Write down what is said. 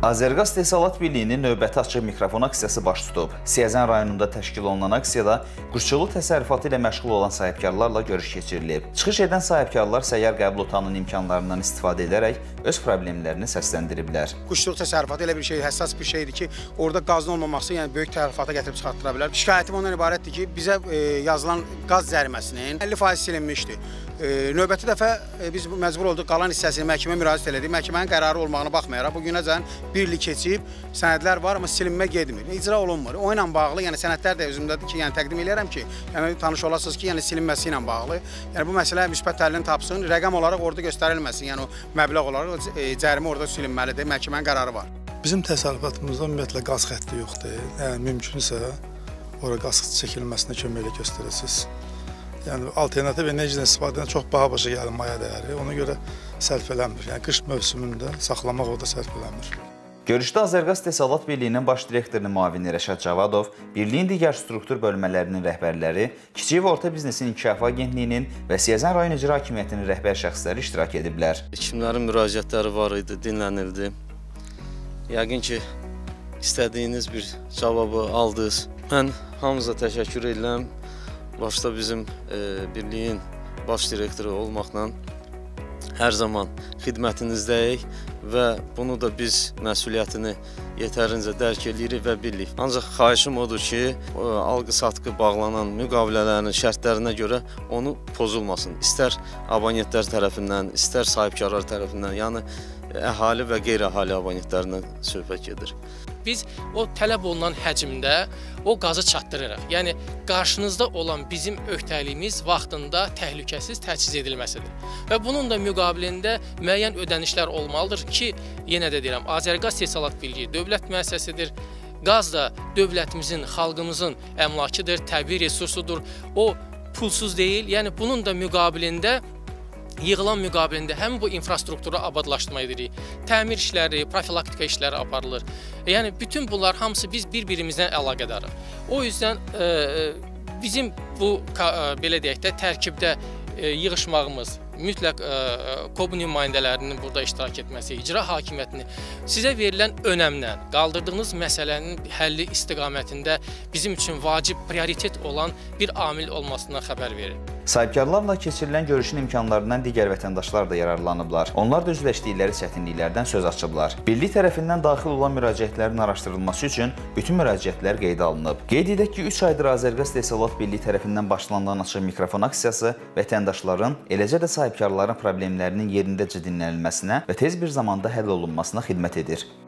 Azərqaz İstehsalat Birliyinin növbəti açıq mikrofon aksiyası baş tutub. Siyəzən rayonunda təşkil olunan aksiyada quşçuluq təsərrüfatı ilə məşğul olan sahibkarlarla görüş keçirilib. Çıxış edən sahibkarlar səyyar qəbul otağının imkanlarından istifadə edərək öz problemlərini səsləndiriblər. Quşçuluq təsərrüfatı elə bir şey, həssas bir şeydir ki, orada qazın olmaması, yəni böyük təhlükata gətirib çıxartıra bilər. Şikayətim ondan ibarətdir ki, bizə yazılan qaz cəriməsinin 50% silinmişdir. Növbəti dəfə biz məcbur olduq, qalan hissəsini məhkəməyə müraciət elədik. Məhkəmənin qərarı olmağına baxmayaraq, bu günəcən bir il keçib, sənədlər var, amma silinmə gedmir, icra olunmur. O ilə bağlı, yəni sənədlər də özümdədir ki, yəni təqdim eləyərəm ki, yəni tanış olasınız ki, yəni silinməsi ilə bağlı, yəni bu məsələ müsbət həllini tapsın, rəqəm olaraq orada göstərilməsin, yəni o məbləğ olaraq cərimə orada silinməlidir, məhkəmənin qərarı var. Bizim təsərrüfatımızda ümumiyyətlə qaz xətti yoxdur. Yəni mümkünsə, ora qaz çəkilməsinə köməklə göstərəsiniz. Yəni alternativ enerjidən istifadədən çox baha başa gəlir maya dəyəri, ona görə sərf eləmir. Yəni qış mövsümündə saxlamaq orada sərf eləmir. Görüşdə Azərqaz İstehsalat Birliyinin baş direktorunun müavini Rəşad Cavadov, Birliyin digər struktur bölmələrinin rəhbərləri, Kiçik və Orta Biznesin İnkişafı Agentliyinin və Siyəzən rayon icra hakimiyyətinin rəhbər şəxsləri iştirak ediblər. Kimlərin müraciətləri var idi, dinlənildi. Yəqin ki, istədiyiniz bir cavabı aldınız. Mən hamınıza təşəkkür edirəm. Başda bizim birliyin baş direktoru olmaqla hər zaman xidmətinizdəyik və bunu da biz məsuliyyətini yetərincə dərk edirik və bilirik. Ancaq xahişim odur ki, alqı-satqı bağlanan müqavilələrin şərtlərinə görə onu pozulmasın. İstər abonentlər tərəfindən, istər sahibkarlar tərəfindən, yəni əhali və qeyri-əhali abonentlərindən söhbət gedir. Biz o tələb olunan həcmdə o qazı çatdırırıq. Yəni, qarşınızda olan bizim öhdəliyimiz vaxtında təhlükəsiz təchiz edilməsidir. Və bunun da müqabilində müəyyən ödənişlər olmalıdır ki, yenə də deyirəm, Azərqaz İstehsalat Birliyi dövlət müəssisəsidir. Qaz da dövlətimizin, xalqımızın əmlakıdır, təbii resursudur. O pulsuz deyil. Yəni, bunun da müqabilində yığılan müqabilində həm bu infrastrukturu abadlaşdırma edirik, təmir işləri, profilaktika işləri aparılır. Yəni, bütün bunlar hamısı biz bir-birimizdən əlaqədarıq. O yüzden bizim bu, belə deyək də, tərkibdə yığışmağımız, mütləq KOB nümayəndələrinin burada iştirak etməsi, icra hakimiyyətini sizə verilən önəmdən, qaldırdığınız məsələnin həlli istiqamətində bizim üçün vacib, prioritet olan bir amil olmasından xəbər verir. Sahibkarlarla keçirilən görüşün imkanlarından digər vətəndaşlar da yararlanıblar. Onlar da üzləşdikləri çətinliklərdən söz açıblar. Birlik tərəfindən daxil olan müraciətlərin araşdırılması üçün bütün müraciətlər qeydə alınıb. Qeyd edək ki, 3 aydır Azərqaz İstehsalat Birliyi tərəfindən başlanılan açıq mikrofon aksiyası vətəndaşların, eləcə də sahibkarların problemlərinin yerindəcə dinlənilməsinə və tez bir zamanda həll olunmasına xidmət edir.